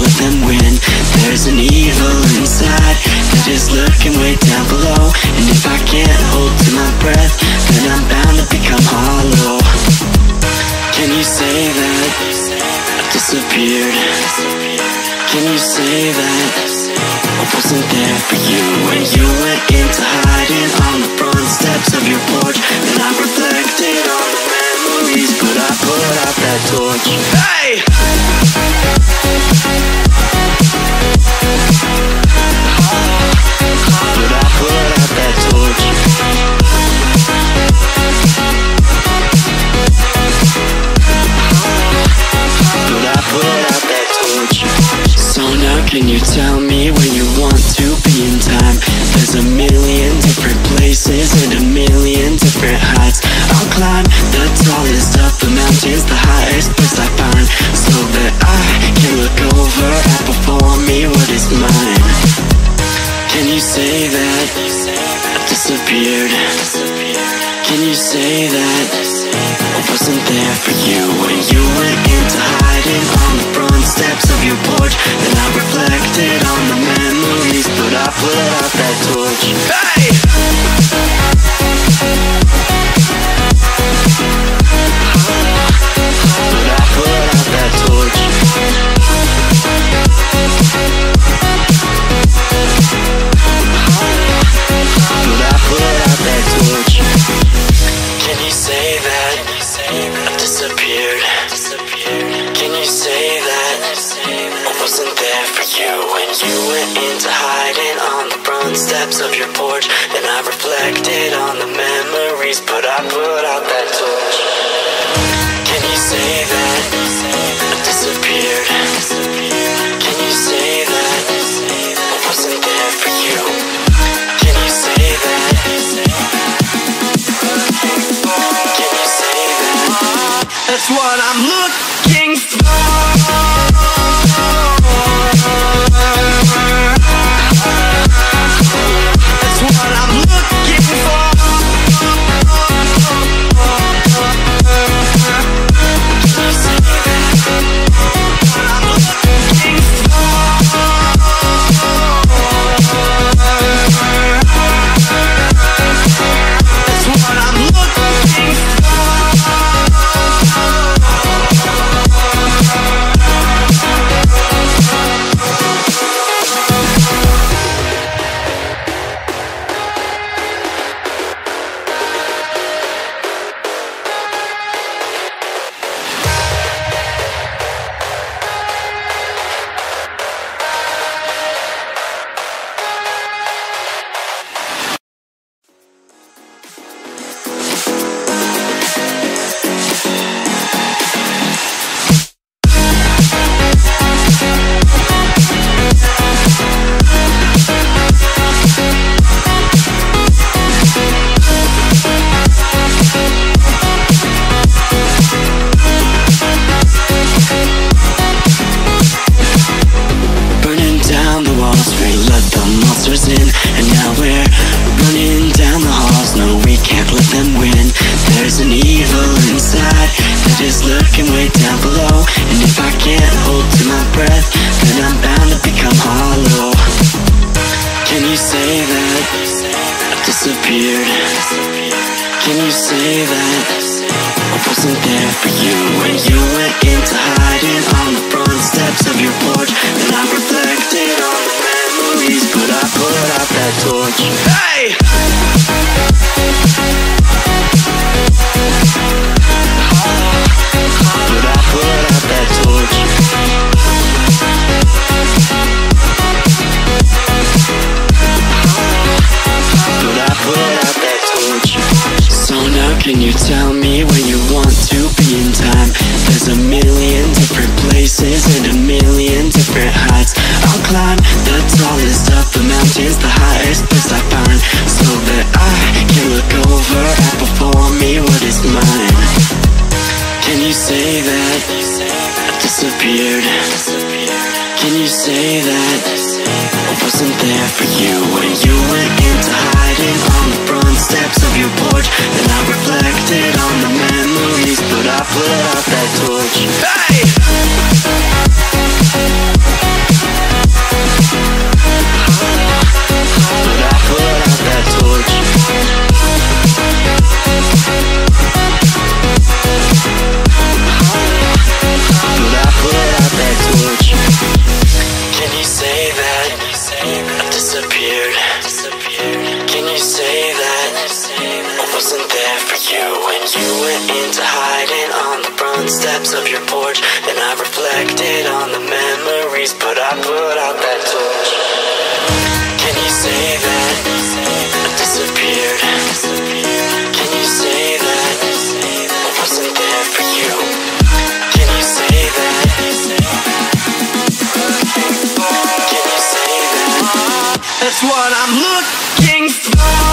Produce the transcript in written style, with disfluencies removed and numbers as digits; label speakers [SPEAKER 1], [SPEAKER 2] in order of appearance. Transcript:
[SPEAKER 1] let them win. There's an evil inside that is lurking way down below, and if I can't hold to my breath, then I'm bound to become hollow. Can you say that I disappeared? Can you say that I wasn't there for you when you went into hiding on the front steps of your porch? And I reflected on the memories, but I put out that torch. Hey! But I put out that torch. But I put out that torch. So now can you tell me where you want to be in time? There's a million different places and a million different heights. I'll climb the tallest of the mountains, the highest place I find, so that I can look over at before me what is mine. Can you say that I disappeared? Can you say that I wasn't there for you when you went into hiding on the front steps of your porch? And I reflected on the memories, but I put out that torch. Hey! But I put out that torch. But I put out that torch. Can you say that I disappeared? Can you say that I wasn't there for you when you went into hiding on the front steps of your porch? And I reflected on the memories, but I put out that torch. Can you say that I disappeared? Can you say that I wasn't there for you? Can you say that? Can you say that? That's what I'm looking for. That's what I'm looking for. Can you say that? What I'm looking for. That's what I'm looking for. disappeared. Can you say that I wasn't there for you when you went into hiding on the front steps of your porch? And I reflected on the memories, but I put out that torch. Hey! But I put out that torch. But I put out that torch. So now can you tell me where you want to be in time? There's a million different places and a million different heights. I'll climb the tallest of the mountains, the highest place I find, so that I can look over at before me what is mine. Can you say that I disappeared? Can you say that I wasn't there for you when you went into hiding on the front steps of your porch? And I reflected on the memories, but I put out that torch. Hey! your porch, and I reflected on the memories, but I put out that torch. Can you say that I disappeared? Can you say that I wasn't there for you? Can you say that? Can you say that? That's what I'm looking for.